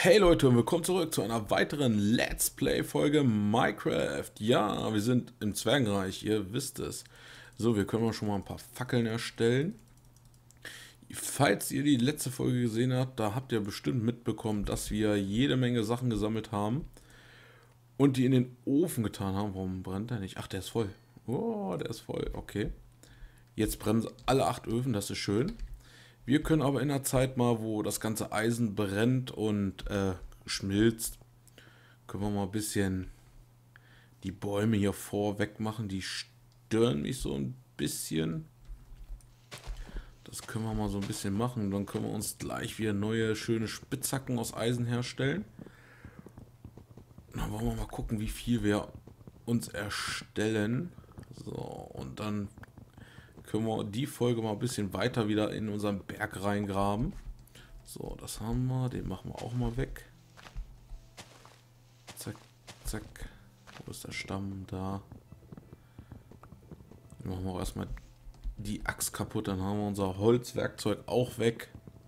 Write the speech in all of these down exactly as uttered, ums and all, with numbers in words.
Hey Leute und willkommen zurück zu einer weiteren Let's Play Folge Minecraft. Ja, wir sind im Zwergenreich, ihr wisst es. So, wir können mal schon mal ein paar Fackeln erstellen. Falls ihr die letzte Folge gesehen habt, da habt ihr bestimmt mitbekommen, dass wir jede Menge Sachen gesammelt haben und die in den Ofen getan haben. Warum brennt der nicht? Ach, der ist voll. Oh, der ist voll. Okay. Jetzt brennen alle acht Öfen, das ist schön. Wir können aber in der Zeit mal, wo das ganze Eisen brennt und äh, schmilzt, können wir mal ein bisschen die Bäume hier vorweg machen. Die stören mich so ein bisschen. Das können wir mal so ein bisschen machen. Dann können wir uns gleich wieder neue schöne Spitzhacken aus Eisen herstellen. Dann wollen wir mal gucken, wie viel wir uns erstellen. So, und dann können wir die Folge mal ein bisschen weiter wieder in unseren Berg reingraben. So, das haben wir. Den machen wir auch mal weg. Zack, zack. Wo ist der Stamm? Da. Dann machen wir auch erstmal die Axt kaputt. Dann haben wir unser Holzwerkzeug auch weg.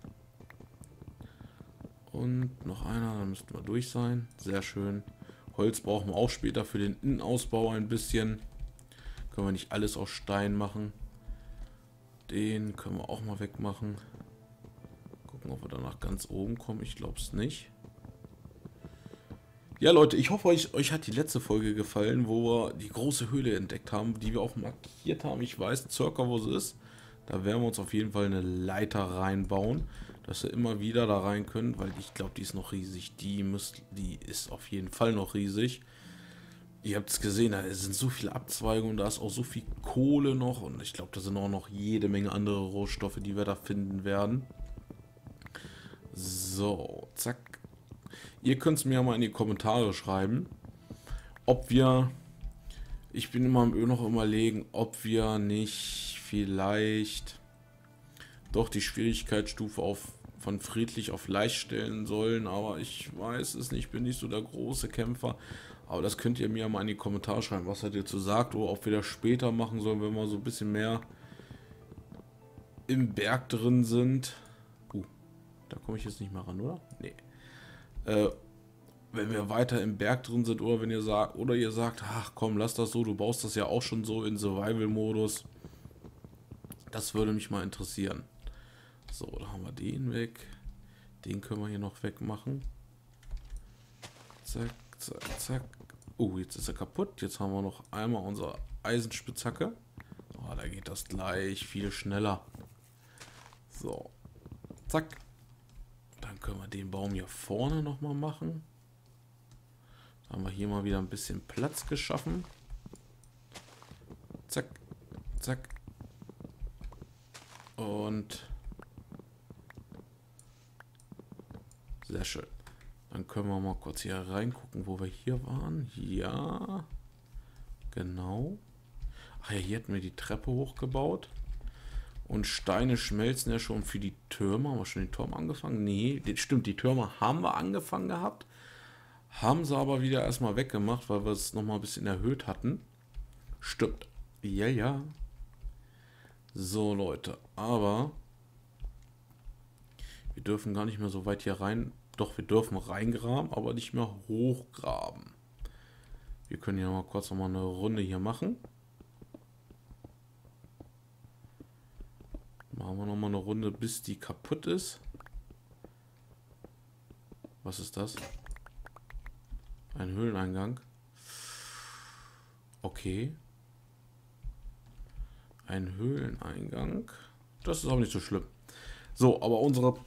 Und noch einer, dann müssten wir durch sein. Sehr schön. Holz brauchen wir auch später für den Innenausbau ein bisschen. Können wir nicht alles aus Stein machen. Den können wir auch mal wegmachen. Gucken, ob wir danach ganz oben kommen. Ich glaube es nicht. Ja, Leute, ich hoffe, euch, euch hat die letzte Folge gefallen, wo wir die große Höhle entdeckt haben, die wir auch markiert haben. Ich weiß circa, wo sie ist. Da werden wir uns auf jeden Fall eine Leiter reinbauen, dass wir immer wieder da rein können, weil ich glaube, die ist noch riesig. Die, müsst, die ist auf jeden Fall noch riesig. Ihr habt es gesehen, da sind so viele Abzweigungen, da ist auch so viel Kohle noch und ich glaube, da sind auch noch jede Menge andere Rohstoffe, die wir da finden werden. So, zack. Ihr könnt es mir mal in die Kommentare schreiben, ob wir, ich bin immer noch überlegen, ob wir nicht vielleicht doch die Schwierigkeitsstufe auf von friedlich auf leicht stellen sollen, aber ich weiß es nicht, ich bin nicht so der große Kämpfer. Aber das könnt ihr mir mal in die Kommentare schreiben, was ihr dazu sagt, oder ob wir das später machen sollen, wenn wir so ein bisschen mehr im Berg drin sind. Uh, da komme ich jetzt nicht mehr ran, oder? Nee. Äh, wenn wir weiter im Berg drin sind, oder wenn ihr sagt, oder ihr sagt, ach komm, lass das so, du baust das ja auch schon so in Survival-Modus. Das würde mich mal interessieren. So, da haben wir den weg. Den können wir hier noch wegmachen. Zack, zack, zack. Oh, jetzt ist er kaputt. Jetzt haben wir noch einmal unsere Eisenspitzhacke. Oh, da geht das gleich viel schneller. So, zack. Dann können wir den Baum hier vorne nochmal machen. Da haben wir hier mal wieder ein bisschen Platz geschaffen. Zack, zack. Und sehr schön. Dann können wir mal kurz hier reingucken, wo wir hier waren. Ja, genau. Ach ja, hier hätten wir die Treppe hochgebaut. Und Steine schmelzen ja schon für die Türme. Haben wir schon den Turm angefangen? Nee, stimmt, die Türme haben wir angefangen gehabt. Haben sie aber wieder erstmal weggemacht, weil wir es nochmal ein bisschen erhöht hatten. Stimmt. Ja, ja. So, Leute. Aber wir dürfen gar nicht mehr so weit hier rein. Doch, wir dürfen reingraben, aber nicht mehr hochgraben. Wir können ja mal kurz noch mal eine Runde hier machen. Machen wir noch mal eine Runde, bis die kaputt ist. Was ist das? Ein Höhleneingang. Okay. Ein Höhleneingang. Das ist auch nicht so schlimm. So, aber unsere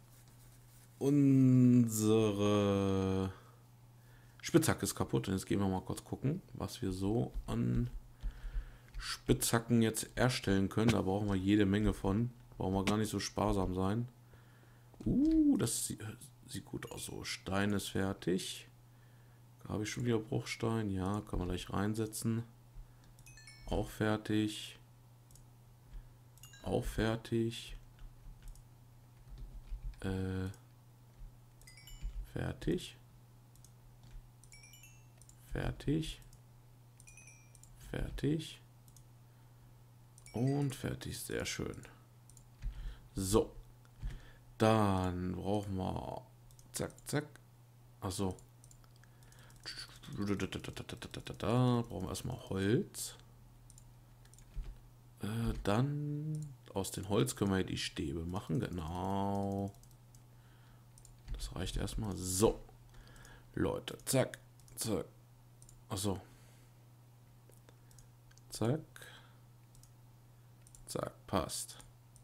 unsere Spitzhacke ist kaputt. Und jetzt gehen wir mal kurz gucken, was wir so an Spitzhacken jetzt erstellen können. Da brauchen wir jede Menge von. Brauchen wir gar nicht so sparsam sein. Uh, das sieht, sieht gut aus. So, Stein ist fertig. Habe ich schon wieder Bruchstein? Ja, kann man gleich reinsetzen. Auch fertig. Auch fertig. Äh, fertig. Fertig. Fertig. Und fertig. Sehr schön. So. Dann brauchen wir zack, zack, Achso. Da brauchen wir erstmal Holz. Äh, dann aus dem Holz können wir hier die Stäbe machen. Genau. Das reicht erstmal. So. Leute. Zack. Zack. Achso. Zack. Zack. Passt.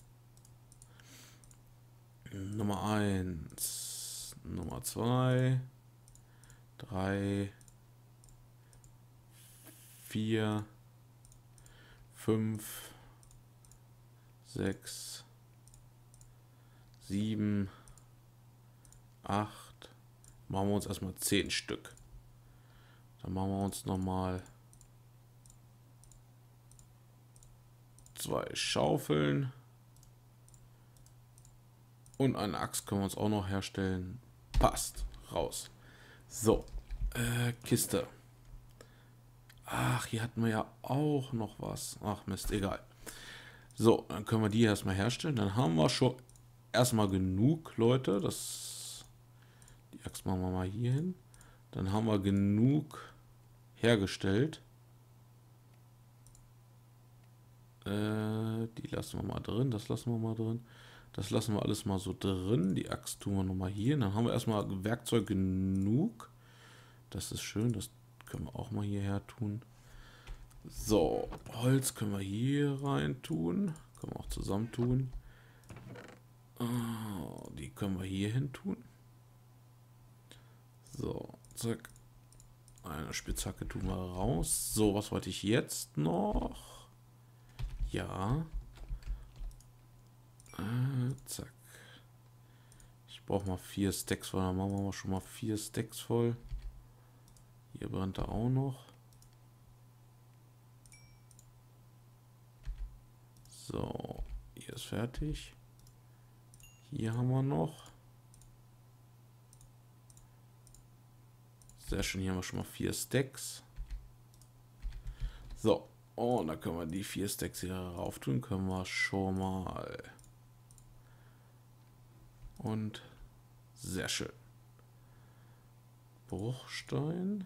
Nummer eins. Nummer zwei. drei. vier. fünf. sechs. sieben. acht. Machen wir uns erstmal zehn Stück. Dann machen wir uns nochmal zwei Schaufeln. Und eine Axt können wir uns auch noch herstellen. Passt. Raus. So. Äh, Kiste. Ach, hier hatten wir ja auch noch was. Ach Mist, egal. So, dann können wir die erstmal herstellen. Dann haben wir schon erstmal genug, Leute. Das, die Axt machen wir mal hier hin. Dann haben wir genug hergestellt. Äh, die lassen wir mal drin. Das lassen wir mal drin. Das lassen wir alles mal so drin. Die Axt tun wir nochmal hier. Dann haben wir erstmal Werkzeug genug. Das ist schön. Das können wir auch mal hierher tun. So, Holz können wir hier rein tun. Können wir auch zusammen tun. Oh, die können wir hier hin tun. So, zack. Eine Spitzhacke tun wir raus. So, was wollte ich jetzt noch? Ja. Äh, zack. Ich brauche mal vier Stacks voll. Dann machen wir mal schon mal vier Stacks voll. Hier brennt er auch noch. So, hier ist fertig. Hier haben wir noch. Sehr schön, hier haben wir schon mal vier Stacks. So, und da können wir die vier Stacks hier rauf tun. Können wir schon mal. Und sehr schön. Bruchstein.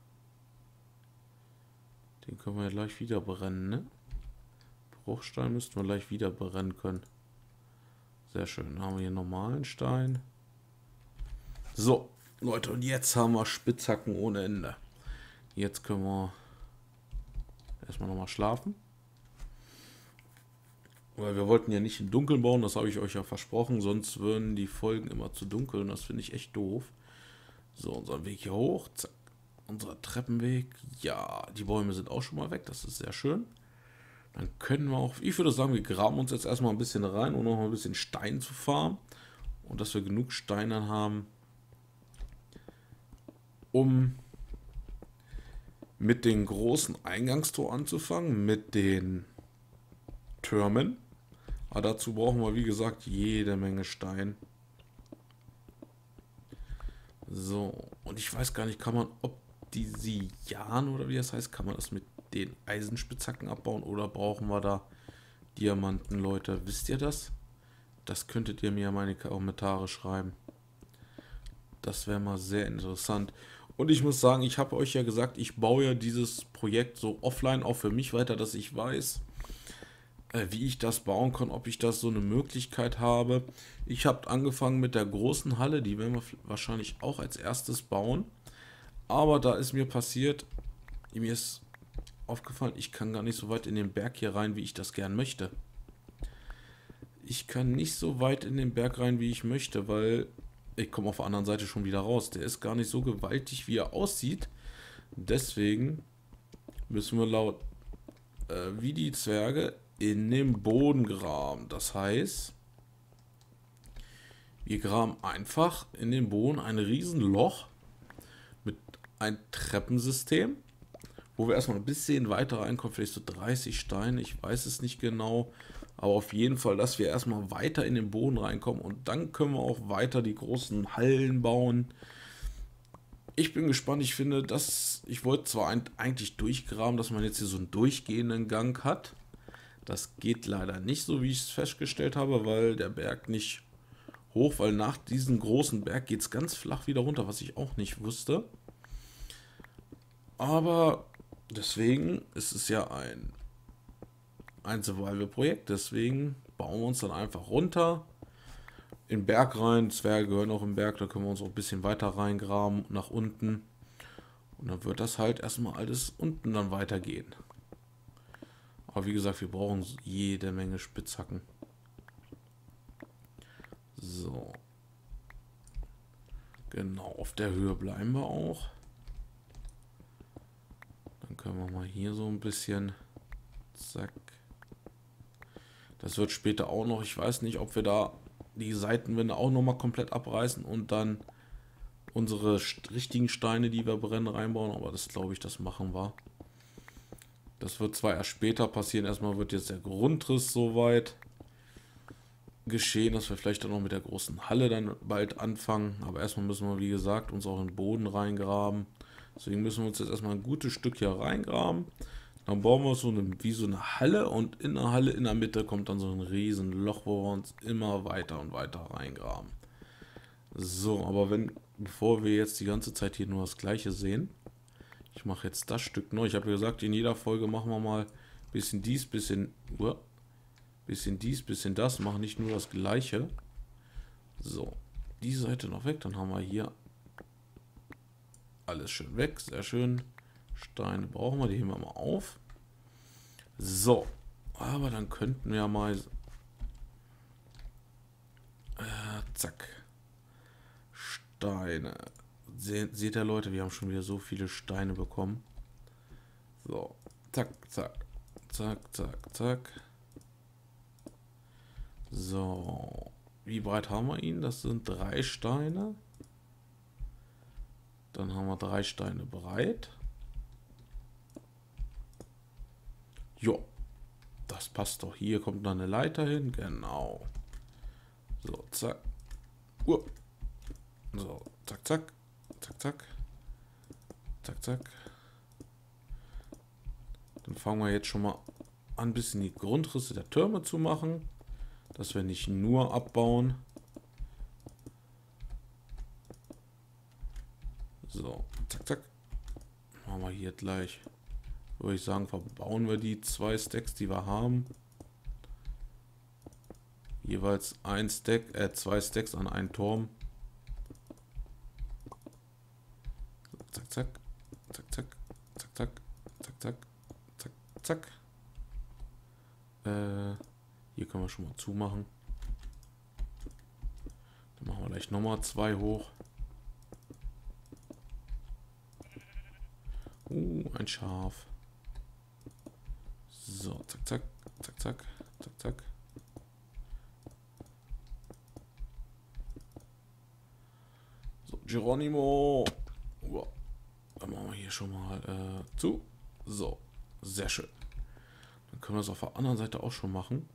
Den können wir gleich wieder brennen, ne? Bruchstein müssten wir gleich wieder brennen können. Sehr schön. Dann haben wir hier normalen Stein. So, Leute, und jetzt haben wir Spitzhacken ohne Ende. Jetzt können wir erstmal nochmal schlafen. Weil wir wollten ja nicht im Dunkeln bauen, das habe ich euch ja versprochen, sonst würden die Folgen immer zu dunkel und das finde ich echt doof. So, unser Weg hier hoch, zack, unser Treppenweg, ja, die Bäume sind auch schon mal weg, das ist sehr schön. Dann können wir auch, ich würde sagen, wir graben uns jetzt erstmal ein bisschen rein, um noch ein bisschen Stein zu farmen. Und dass wir genug Steine haben, um mit dem großen Eingangstor anzufangen, mit den Türmen. Aber dazu brauchen wir, wie gesagt, jede Menge Stein. So, und ich weiß gar nicht, kann man Obsidian oder wie das heißt, kann man das mit den Eisenspitzhacken abbauen oder brauchen wir da Diamanten, Leute? Wisst ihr das? Das könntet ihr mir in meine Kommentare schreiben. Das wäre mal sehr interessant. Und ich muss sagen, ich habe euch ja gesagt, ich baue ja dieses Projekt so offline auch für mich weiter, dass ich weiß, äh, wie ich das bauen kann, ob ich das so eine Möglichkeit habe. Ich habe angefangen mit der großen Halle, die werden wir wahrscheinlich auch als erstes bauen. Aber da ist mir passiert, mir ist aufgefallen, ich kann gar nicht so weit in den Berg hier rein, wie ich das gern möchte. Ich kann nicht so weit in den Berg rein, wie ich möchte, weil ich komme auf der anderen Seite schon wieder raus. Der ist gar nicht so gewaltig, wie er aussieht. Deswegen müssen wir laut äh, wie die Zwerge in den Boden graben. Das heißt, wir graben einfach in den Boden ein Riesenloch mit einem Treppensystem, wo wir erstmal ein bisschen weiter reinkommen, vielleicht so dreißig Steine, ich weiß es nicht genau, aber auf jeden Fall, dass wir erstmal weiter in den Boden reinkommen und dann können wir auch weiter die großen Hallen bauen. Ich bin gespannt, ich finde, dass ich wollte zwar eigentlich durchgraben, dass man jetzt hier so einen durchgehenden Gang hat. Das geht leider nicht so, wie ich es festgestellt habe, weil der Berg nicht hoch, weil nach diesem großen Berg geht es ganz flach wieder runter, was ich auch nicht wusste. Aber deswegen ist es ja ein, ein Survival-Projekt, deswegen bauen wir uns dann einfach runter in den Berg rein. Zwerge gehören auch im Berg, da können wir uns auch ein bisschen weiter reingraben, nach unten. Und dann wird das halt erstmal alles unten dann weitergehen. Aber wie gesagt, wir brauchen jede Menge Spitzhacken. So. Genau, auf der Höhe bleiben wir auch. Dann können wir mal hier so ein bisschen... Zack. Das wird später auch noch... Ich weiß nicht, ob wir da die Seitenwände auch nochmal komplett abreißen und dann unsere richtigen Steine, die wir brennen, reinbauen. Aber das glaube ich, das machen wir. Das wird zwar erst später passieren. Erstmal wird jetzt der Grundriss soweit geschehen, dass wir vielleicht dann noch mit der großen Halle dann bald anfangen. Aber erstmal müssen wir, wie gesagt, uns auch in den Boden reingraben. Deswegen müssen wir uns jetzt erstmal ein gutes Stück hier reingraben. Dann bauen wir so eine, wie so eine Halle, und in der Halle in der Mitte kommt dann so ein riesen Loch, wo wir uns immer weiter und weiter reingraben. So, aber wenn, bevor wir jetzt die ganze Zeit hier nur das Gleiche sehen, ich mache jetzt das Stück neu. Ich habe ja gesagt, in jeder Folge machen wir mal ein bisschen dies, bisschen, uh, bisschen dies, bisschen das, machen nicht nur das Gleiche. So, die Seite noch weg, dann haben wir hier alles schön weg, sehr schön. Steine brauchen wir, die heben wir mal auf. So, aber dann könnten wir mal... Äh, zack. Steine. Se seht ihr, Leute, wir haben schon wieder so viele Steine bekommen. So, zack, zack. Zack, zack, zack. So, wie breit haben wir ihn? Das sind drei Steine. Dann haben wir drei Steine breit. Jo, das passt doch. Hier kommt dann eine Leiter hin. Genau. So, zack. Uh. So, zack, zack. Zack, zack. Zack, zack. Dann fangen wir jetzt schon mal an, ein bisschen die Grundrisse der Türme zu machen. Dass wir nicht nur abbauen. So, zack, zack. Machen wir hier gleich. Würde ich sagen, verbauen wir die zwei Stacks, die wir haben. Jeweils ein Stack, äh, zwei Stacks an einen Turm. So, zack, zack, zack, zack, zack, zack, zack, zack, zack, zack. Äh, hier können wir schon mal zumachen. Dann machen wir gleich nochmal zwei hoch. Uh, ein Schaf. So, zack, zack, zack, zack, zack, zack. So, Geronimo. Wow. Dann machen wir hier schon mal äh, zu. So, sehr schön. Dann können wir das auf der anderen Seite auch schon machen.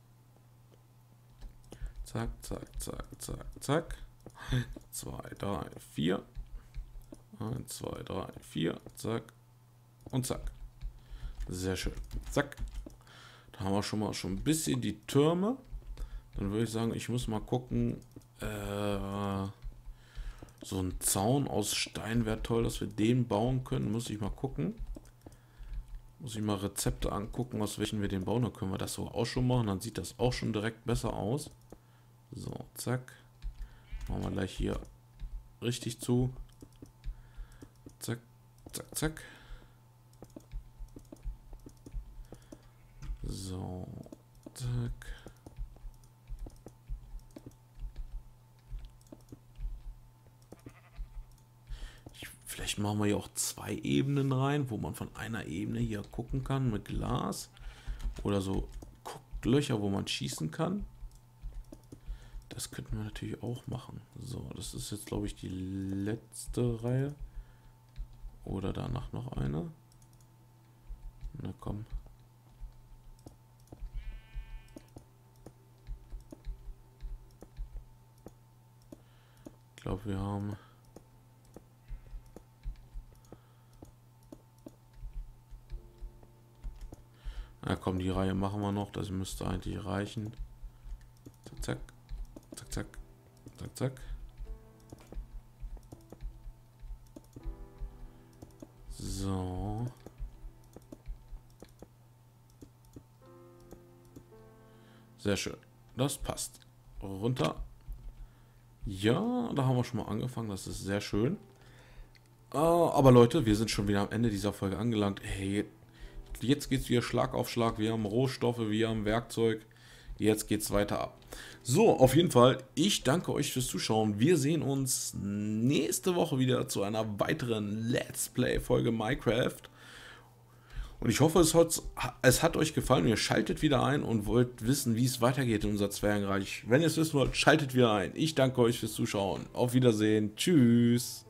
Zack, zack, zack, zack, zack. eins, zwei, drei, vier. eins, zwei, drei, vier. Zack. Und zack. Sehr schön. Zack. Da haben wir schon mal schon ein bisschen die Türme. Dann würde ich sagen, ich muss mal gucken. Äh, so ein Zaun aus Stein wäre toll, dass wir den bauen können. Muss ich mal gucken. Muss ich mal Rezepte angucken, aus welchen wir den bauen. Dann können wir das so auch schon machen. Dann sieht das auch schon direkt besser aus. So, zack. Machen wir gleich hier richtig zu. Zack, zack, zack. So, zack. Ich, vielleicht machen wir hier auch zwei Ebenen rein, wo man von einer Ebene hier gucken kann mit Glas. Oder so Gucklöcher, wo man schießen kann. Das könnten wir natürlich auch machen. So, das ist jetzt, glaube ich, die letzte Reihe. Oder danach noch eine. Na komm. Ich glaube, wir haben... Na komm, die Reihe machen wir noch. Das müsste eigentlich reichen. Zack, zack, zack, Zack, zack. So. Sehr schön. Das passt. Runter. Ja, da haben wir schon mal angefangen. Das ist sehr schön. Uh, aber Leute, wir sind schon wieder am Ende dieser Folge angelangt. Hey, jetzt geht es wieder Schlag auf Schlag. Wir haben Rohstoffe, wir haben Werkzeug. Jetzt geht es weiter ab. So, auf jeden Fall, ich danke euch fürs Zuschauen. Wir sehen uns nächste Woche wieder zu einer weiteren Let's Play-Folge Minecraft. Und ich hoffe, es hat, es hat euch gefallen. Ihr schaltet wieder ein und wollt wissen, wie es weitergeht in unser Zwergenreich. Wenn ihr es wissen wollt, schaltet wieder ein. Ich danke euch fürs Zuschauen. Auf Wiedersehen. Tschüss.